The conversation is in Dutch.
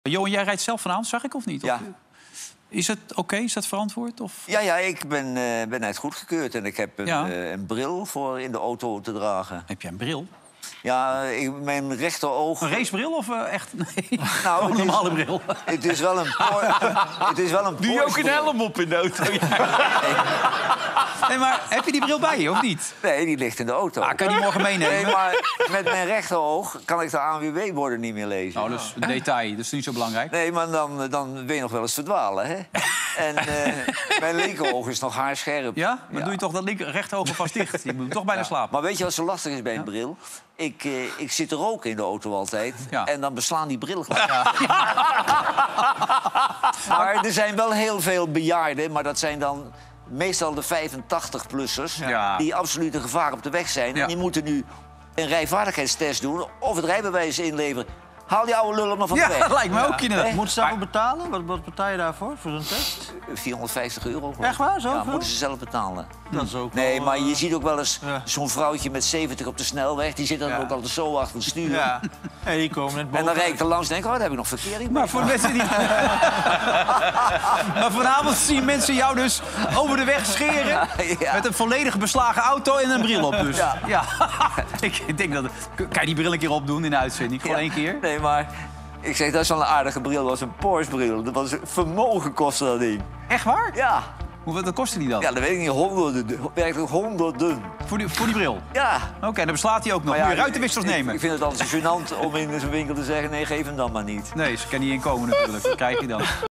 Johan, jij rijdt zelf vanavond, zag ik of niet? Ja. Of, is het oké? Is dat verantwoord? Of? Ja, ik ben net goedgekeurd en ik heb een bril voor in de auto te dragen. Heb jij een bril? Ja, mijn rechteroog... Een racebril of echt? Nee, nou, een normale bril. Het is wel een Doe je ook een helm op in de auto? Nee, maar heb je die bril bij je of niet? Nee, die ligt in de auto. Kan je die morgen meenemen? Nee, maar met mijn rechteroog kan ik de ANWB-borden niet meer lezen. Nou, dat is een detail. Dat is niet zo belangrijk. Nee, maar dan wil je nog wel eens verdwalen, hè? En mijn linkeroog is nog haarscherp. Ja? Maar doe je toch dat rechteroog vast dicht? Je moet toch bijna slapen. Maar weet je wat zo lastig is bij een bril? Ik zit te roken in de auto altijd. Ja. En dan beslaan die brillen gewoon. Maar er zijn wel heel veel bejaarden, maar dat zijn dan meestal de 85-plussers... Ja. die absoluut een gevaar op de weg zijn. Ja. En die moeten nu een rijvaardigheidstest doen of het rijbewijs inleveren. Haal die oude lullen maar van de weg. Ja, dat lijkt me ook inderdaad. Moeten ze daarvoor betalen? Wat betaal je daarvoor, voor zo'n test? €450. Echt waar, zoveel? Ja, moeten ze zelf betalen. Dat is ook Nee, wel, maar je ziet ook wel eens ja. zo'n vrouwtje met 70 op de snelweg. Die zit dan ook altijd zo achter het stuur. Ja, en die komen net boven. En dan rijd ik er langs en denk ik, daar heb ik nog verkering mee. Maar voor de mensen die... Maar vanavond zien mensen jou dus over de weg scheren... Ja. met een volledig beslagen auto en een bril op dus. Ja. Ik denk dat... Kan je die bril een keer opdoen in de uitzending? Gewoon één keer? Nee, maar ik zeg, dat is wel een aardige bril. Dat was een Porsche-bril. Dat was vermogen kostte dat ding. Echt waar? Ja. Hoeveel kostte die dan? Ja, dat weet ik niet. Werkelijk honderden. Voor die bril? Ja. Oké, dan beslaat hij ook nog. Maar Moet je ruitenwissers nemen? Ik vind het altijd gênant om in zo'n winkel te zeggen... nee, geef hem dan maar niet. Nee, ze kan niet inkomen natuurlijk. Dat krijg je dan.